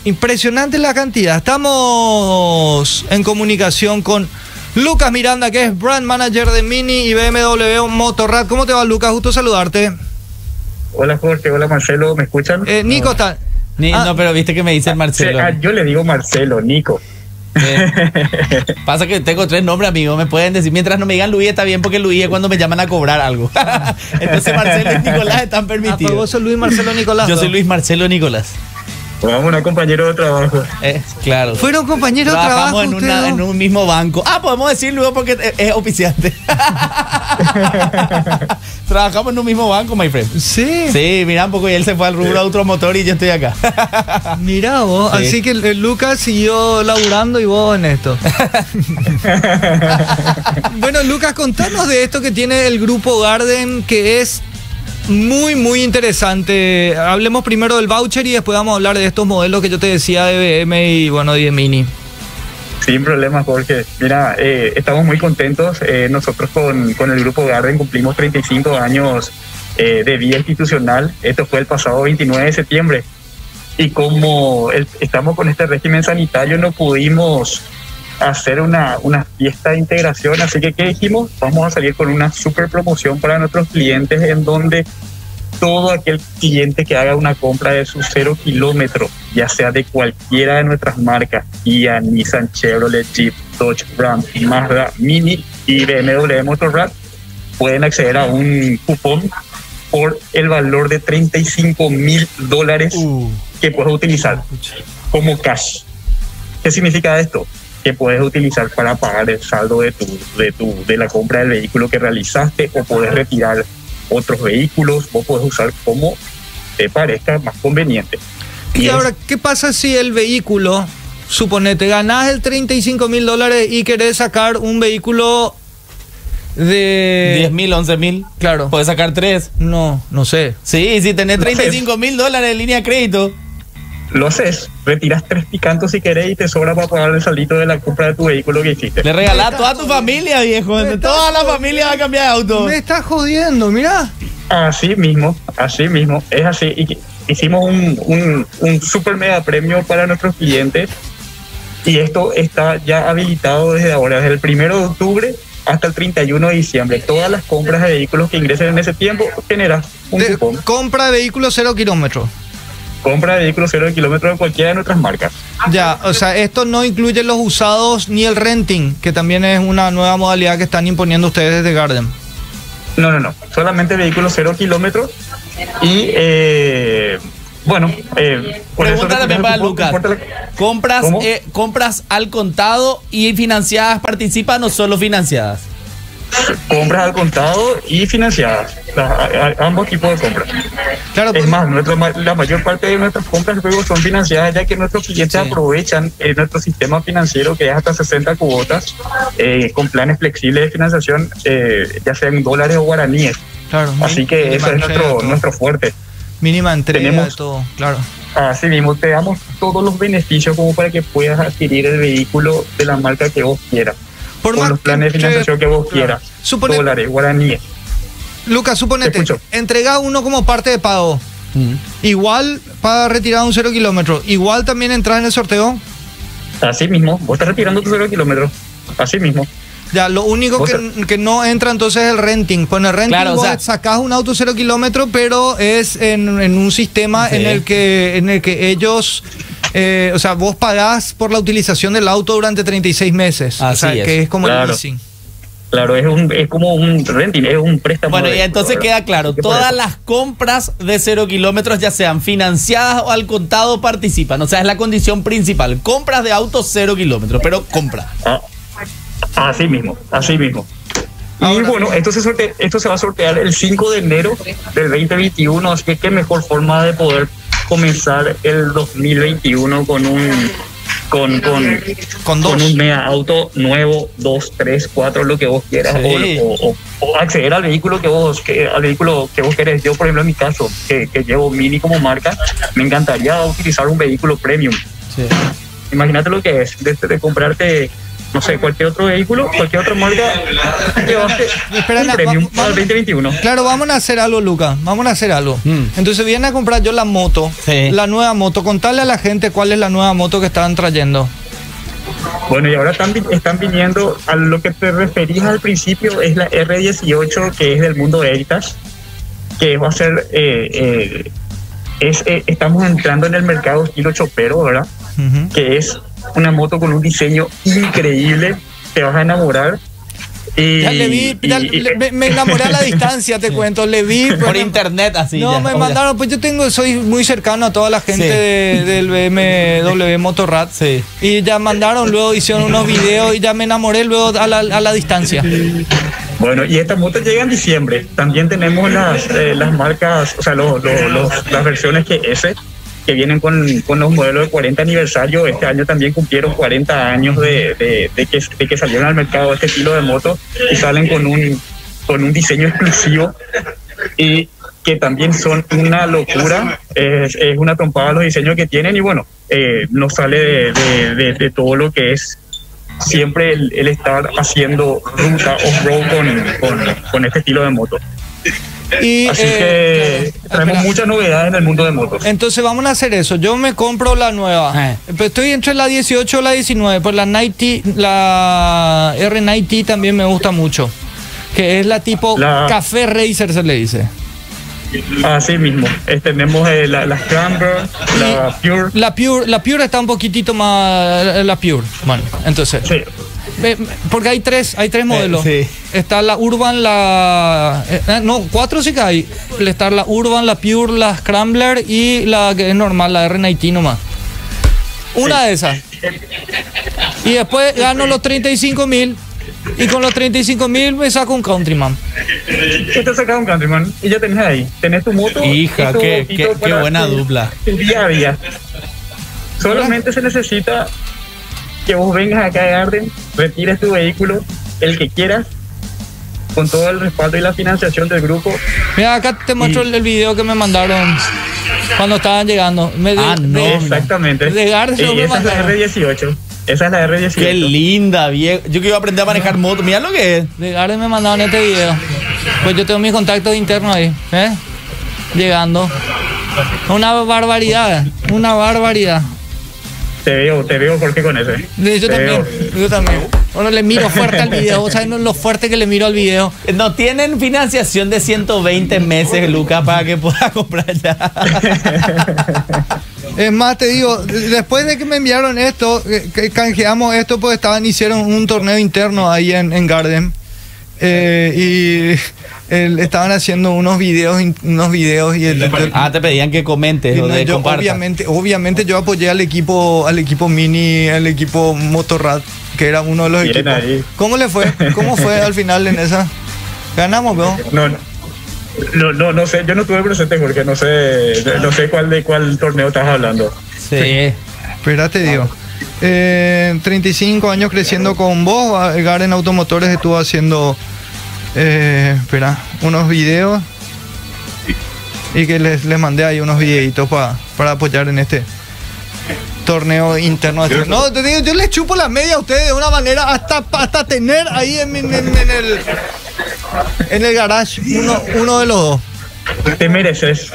Impresionante la cantidad. Estamos en comunicación con Lucas Miranda, que es Brand Manager de Mini y BMW Motorrad. ¿Cómo te va, Lucas? Gusto saludarte. Hola, Jorge. Hola, Marcelo. ¿Me escuchan? Nico está... No, pero viste que me dice Marcelo. Yo le digo Marcelo, Nico. Pasa que tengo 3 nombres, amigo. Me pueden decir, mientras no me digan Luis, está bien, porque Luis es cuando me llaman a cobrar algo. Entonces Marcelo y Nicolás están permitidos. ¿Vos sos Luis Marcelo Nicolás? Yo soy Luis Marcelo Nicolás. Vamos, una compañero de trabajo. Claro. ¿Fueron compañeros de trabajo? Trabajamos en un mismo banco. Podemos decir luego porque es oficiante. Trabajamos en un mismo banco, my friend. Sí. Sí, mira un poco, y él se fue al rubro automotor y yo estoy acá. Mirá vos, sí. Así que el Lucas siguió laburando y vos en esto. Bueno, Lucas, contanos de esto que tiene el grupo Garden, que es muy, muy interesante. Hablemos primero del voucher y después vamos a hablar de estos modelos que yo te decía de BM y bueno, de Mini. Sin problema, Jorge. Mira, estamos muy contentos. Nosotros con el grupo Garden cumplimos 35 años de vida institucional. Esto fue el pasado 29 de septiembre. Y como estamos con este régimen sanitario, no pudimos hacer una fiesta de integración, así que ¿qué dijimos? Vamos a salir con una super promoción para nuestros clientes, en donde todo aquel cliente que haga una compra de su 0 kilómetro, ya sea de cualquiera de nuestras marcas, Kia, Nissan, Chevrolet, Jeep, Dodge, Ram, Mazda, Mini y BMW Motorrad, pueden acceder a un cupón por el valor de $35,000 que puedes utilizar como cash. ¿Qué significa esto? Que puedes utilizar para pagar el saldo de la compra del vehículo que realizaste, o puedes retirar otros vehículos. Vos podés usar como te parezca más conveniente. Y ahora, ¿qué pasa si el vehículo, suponete, ganás el $35,000 y querés sacar un vehículo de 10,000, 11,000? Claro. ¿Puedes sacar 3? No sé. Sí, si tenés $35,000 en línea de crédito, lo haces, retiras 3 picantos si querés y te sobra para pagar el saldito de la compra de tu vehículo que hiciste. Le regalás a toda tu familia, viejo. Toda la familia va a cambiar de auto. Me estás jodiendo, mirá. Así mismo, es así. Y hicimos un super mega premio para nuestros clientes, y esto está ya habilitado desde ahora, desde el 1 de octubre hasta el 31 de diciembre. Todas las compras de vehículos que ingresen en ese tiempo generas un cupón. Compra de vehículos 0 kilómetros. Compra de vehículos 0 kilómetros de cualquiera de nuestras marcas. Ya, o sea, esto no incluye los usados ni el renting, que también es una nueva modalidad que están imponiendo ustedes desde Garden. No. Solamente vehículos 0 kilómetros. Y, pregunta también para Lucas. ¿Compras al contado y financiadas participan o solo financiadas? Compras al contado y financiadas, ambos tipos de compras. Claro, es más, la mayor parte de nuestras compras luego son financiadas, ya que nuestros clientes aprovechan nuestro sistema financiero, que es hasta 60 cuotas, con planes flexibles de financiación, ya sea en dólares o guaraníes. Claro, así que eso es nuestro fuerte. Mínima entrega de todo, claro. Así mismo, te damos todos los beneficios como para que puedas adquirir el vehículo de la marca que vos quieras. Por los planes de financiación que vos quieras. Dólares, guaraníes. Lucas, suponete, entrega uno como parte de pago. Igual para retirar un 0 kilómetro. Igual también entras en el sorteo. Así mismo, vos estás retirando tu 0 kilómetros. Así mismo. Ya, lo único que no entra entonces es el renting. Con el renting, claro, vos sacás un auto 0 kilómetros, pero es en un sistema en el que ellos... o sea, vos pagás por la utilización del auto durante 36 meses. Así es. Que es como el leasing. Claro, es como un renting, es un préstamo. Bueno, y entonces queda claro, todas las compras de 0 kilómetros, ya sean financiadas o al contado, participan. O sea, es la condición principal. Compras de autos 0 kilómetros, pero compra. Así mismo. Y bueno, esto se va a sortear el 5 de enero del 2021, así que qué mejor forma de poder comenzar el 2021 con un mega auto nuevo, 2, 3, 4, lo que vos quieras, o acceder al vehículo que vos querés. Yo, por ejemplo, en mi caso, que llevo Mini como marca, me encantaría utilizar un vehículo premium. Imagínate lo que es, de comprarte no sé, cualquier otro vehículo, cualquier otra marca, llevaste un premium para el 2021. Claro, vamos a hacer algo, Lucas, vamos a hacer algo. Entonces viene a comprar yo la moto, la nueva moto. Contarle a la gente cuál es la nueva moto que estaban trayendo. Bueno, y ahora están viniendo a lo que te referías al principio, es la R18, que es del mundo de Heritage, que va a ser, estamos entrando en el mercado estilo chopero, ¿verdad? Que es una moto con un diseño increíble, te vas a enamorar. Ya le vi, me enamoré a la distancia, te cuento, le vi por internet así. No, me mandaron, pues soy muy cercano a toda la gente del BMW Motorrad, y ya mandaron, luego hicieron unos videos y ya me enamoré luego a la distancia. Bueno, y esta moto llega en diciembre. También tenemos las marcas, o sea, las versiones que vienen con los modelos de 40 aniversario. Este año también cumplieron 40 años de que salieron al mercado este estilo de moto, y salen con un diseño exclusivo y que también son una locura. Es una trompada los diseños que tienen, y bueno, no sale de todo lo que es siempre el estar haciendo ruta off-road con este estilo de moto. Y así que traemos muchas novedades en el mundo de motos. Entonces vamos a hacer eso. Yo me compro la nueva. Estoy entre la 18 o la 19. Pues la R90 también me gusta mucho, que es la tipo Café Racer, se le dice. Así mismo. Tenemos la Scrambler, la Pure. La Pure está un poquitito más. La Pure. Bueno, entonces. Sí. Porque hay tres modelos. Está la Urban, no, 4 sí que hay. Está la Urban, la Pure, la Scrambler y la que es normal, la R90 nomás. Una de esas. Y después gano los 35.000. Y con los 35.000 me saco un Countryman. ¿Qué te sacas un Countryman? Y ya tenés ahí. Tenés tu moto. Hija, qué buena dupla. Tu día a día. Solamente se necesita que vos vengas acá a Garden, retires tu vehículo, el que quieras, con todo el respaldo y la financiación del grupo. Mira, acá te muestro el video que me mandaron cuando estaban llegando. Exactamente. De Garden esa es la R18. Esa es la R18. Qué linda, viejo. Yo quiero aprender a manejar moto. Mira lo que es. De Garden me mandaron este video. Pues yo tengo mis contactos internos ahí. Llegando. Una barbaridad. Una barbaridad. Te veo Jorge con ese. Yo también. Bueno, le miro fuerte al video. ¿Sabes lo fuerte que le miro al video? No tienen financiación de 120 meses, Lucas, para que pueda comprar ya. Es más, te digo, después de que me enviaron esto, que canjeamos esto, pues hicieron un torneo interno ahí en Garden. Y estaban haciendo unos videos y te pedían que comentes o de compartas. Obviamente yo apoyé al equipo Mini, al equipo Motorrad, que era uno de los equipos. Ahí. ¿Cómo le fue? ¿Cómo fue al final en esa? ¿Ganamos, veo? No sé, yo no tuve presente porque no sé cuál torneo estás hablando. Sí. Espérate, digo. 35 años creciendo con vos. Garden Automotores estuvo haciendo unos videos y que les mandé ahí unos videitos para apoyar en este torneo interno. No, te digo, yo les chupo la media a ustedes de una manera hasta tener ahí en el garage uno de los dos. Te mereces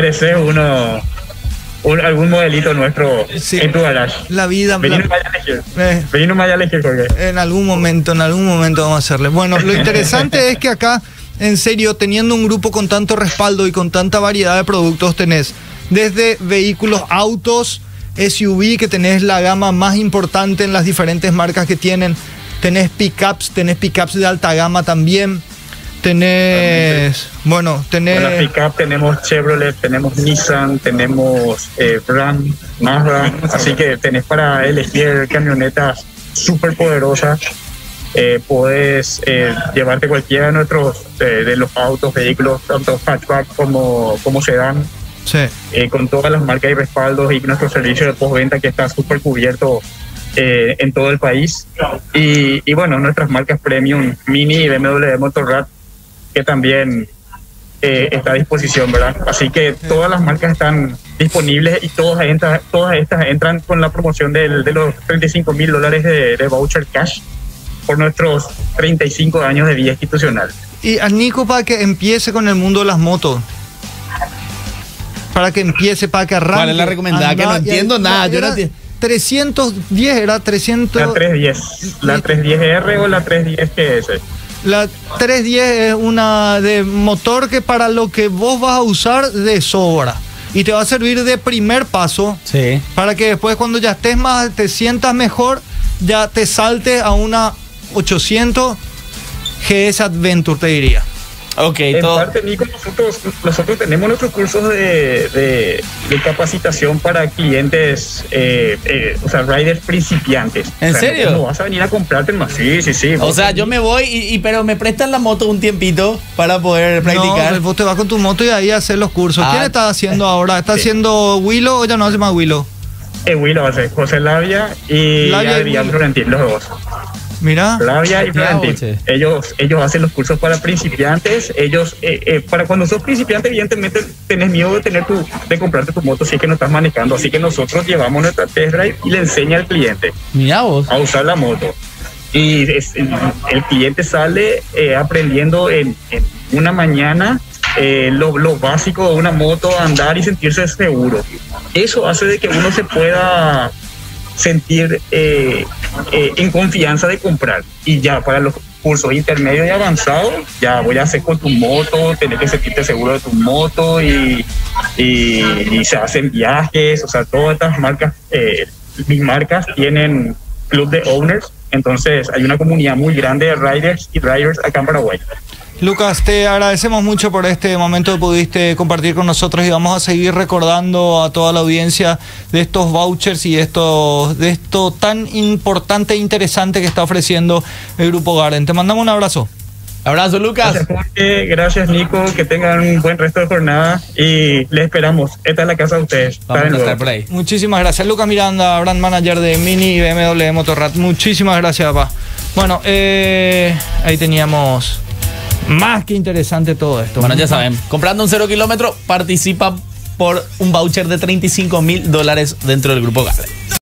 algún modelito nuestro en tu garage. La vida. Vení nomás a elegir, Jorge. En algún momento vamos a hacerle. Bueno, lo interesante es que acá, en serio, teniendo un grupo con tanto respaldo y con tanta variedad de productos, tenés desde vehículos, autos, SUV, que tenés la gama más importante en las diferentes marcas que tienen. Tenés pickups de alta gama también. Bueno, la pickup tenemos Chevrolet, tenemos Nissan, tenemos Ram, Mazda, así que tenés para elegir camionetas súper poderosas. Podés llevarte cualquiera de nuestros de los autos, vehículos, tanto hatchback como sedán. Sí. Con todas las marcas y respaldos y nuestro servicio de postventa que está súper cubierto en todo el país. Y bueno, nuestras marcas premium, Mini y BMW Motorrad, que también está a disposición, ¿verdad? Así que todas las marcas están disponibles y todas estas entran con la promoción de los $35.000 de voucher cash por nuestros 35 años de vida institucional. Y a Nico, para que empiece con el mundo de las motos, para que empiece, para que arranque. ¿Cuál es la recomendada? Que no entiendo nada. Yo no entiendo. 310 era 300. La 310. ¿La 310R o la 310 GS? La 310 es una de motor que para lo que vos vas a usar de sobra. Y te va a servir de primer paso. Sí. Para que después, cuando ya estés más, te sientas mejor, ya te salte a una 800 GS Adventure, te diría. Ok, en parte, Nico, nosotros tenemos nuestros cursos de capacitación para clientes, o sea, riders principiantes. ¿En serio? No vas a venir a comprarte más. Sí. O sea, yo me voy, pero me prestan la moto un tiempito para poder practicar. No, vos te vas con tu moto y ahí hacer los cursos. ¿Quién está haciendo ahora? ¿Está haciendo Willow o ya no hace más Willow? Willow hace José Labia y Adrián Florentín, los dos. Mira, Labia y Florentín. Ellos hacen los cursos para principiantes. Ellos, para cuando sos principiante, evidentemente tenés miedo de comprarte tu moto si es que no estás manejando. Así que nosotros llevamos nuestra test drive y le enseña al cliente a usar la moto. Y el cliente sale aprendiendo en una mañana lo básico de una moto, andar y sentirse seguro. Eso hace de que uno se pueda sentir en confianza de comprar. Y ya para los cursos intermedios y avanzados, ya voy a hacer con tu moto, tener que sentirte seguro de tu moto y se hacen viajes. O sea, todas estas marcas, mis marcas tienen club de owners, entonces hay una comunidad muy grande de riders y drivers acá en Paraguay. Lucas, te agradecemos mucho por este momento que pudiste compartir con nosotros y vamos a seguir recordando a toda la audiencia de estos vouchers y de esto tan importante e interesante que está ofreciendo el Grupo Garden. Te mandamos un abrazo. Abrazo, Lucas. Gracias, Jorge. Gracias, Nico. Que tengan un buen resto de jornada y les esperamos. Esta es la casa de ustedes. Vamos a estar por ahí. Muchísimas gracias. Lucas Miranda, brand manager de Mini y BMW Motorrad. Muchísimas gracias, papá. Bueno, ahí teníamos... Más que interesante todo esto. Bueno, ya saben, comprando un 0 kilómetro, participa por un voucher de $35,000 dentro del Grupo Garden.